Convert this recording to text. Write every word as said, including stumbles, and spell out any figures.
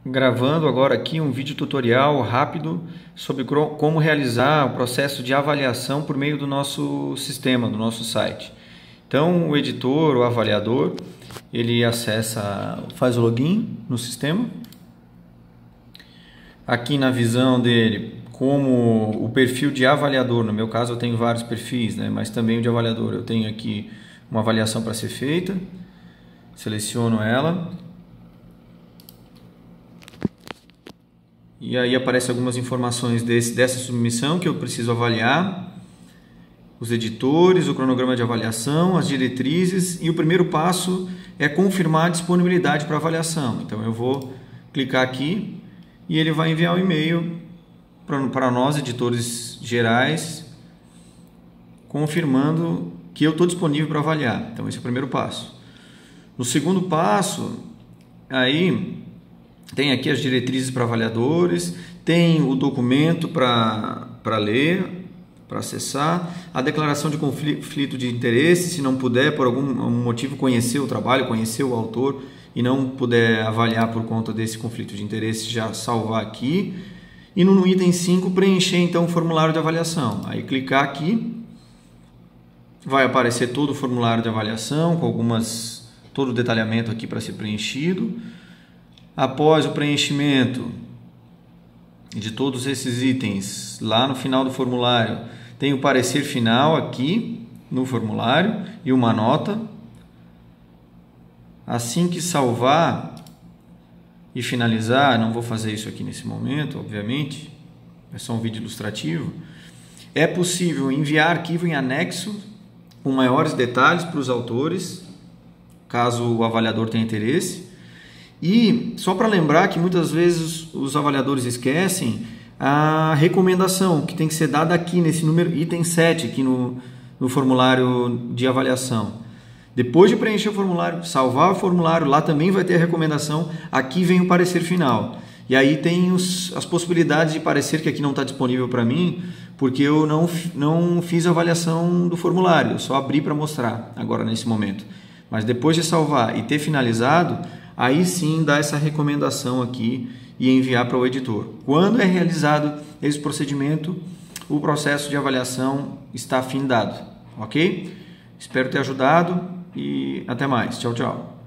Gravando agora aqui um vídeo tutorial rápido sobre como realizar o processo de avaliação por meio do nosso sistema, do nosso site. Então o editor, o avaliador, ele acessa, faz o login no sistema. Aqui na visão dele, como o perfil de avaliador, no meu caso eu tenho vários perfis, né? Mas também o de avaliador, eu tenho aqui uma avaliação para ser feita, seleciono ela. E aí aparecem algumas informações desse, dessa submissão que eu preciso avaliar, os editores, o cronograma de avaliação, as diretrizes, e o primeiro passo é confirmar a disponibilidade para avaliação. Então eu vou clicar aqui e ele vai enviar um e-mail para nós, editores gerais, confirmando que eu estou disponível para avaliar. Então esse é o primeiro passo. No segundo passo, aí tem aqui as diretrizes para avaliadores, tem o documento para para ler, para acessar, a declaração de conflito de interesse, se não puder por algum motivo conhecer o trabalho, conhecer o autor e não puder avaliar por conta desse conflito de interesse, já salvar aqui. E no item cinco, preencher então o formulário de avaliação. Aí clicar aqui, vai aparecer todo o formulário de avaliação, com algumas, todo o detalhamento aqui para ser preenchido. Após o preenchimento de todos esses itens, lá no final do formulário, tem o parecer final aqui no formulário e uma nota. Assim que salvar e finalizar, não vou fazer isso aqui nesse momento, obviamente, é só um vídeo ilustrativo, é possível enviar arquivo em anexo com maiores detalhes para os autores, caso o avaliador tenha interesse. E só para lembrar que muitas vezes os avaliadores esquecem a recomendação que tem que ser dada aqui nesse número item sete aqui no, no formulário de avaliação. Depois de preencher o formulário, salvar o formulário, lá também vai ter a recomendação, aqui vem o parecer final. E aí tem os, as possibilidades de parecer que aqui não está disponível para mim, porque eu não, não fiz a avaliação do formulário, eu só abri para mostrar agora nesse momento. Mas depois de salvar e ter finalizado, aí sim dá essa recomendação aqui e enviar para o editor. Quando é realizado esse procedimento, o processo de avaliação está findado, ok? Espero ter ajudado e até mais. Tchau, tchau.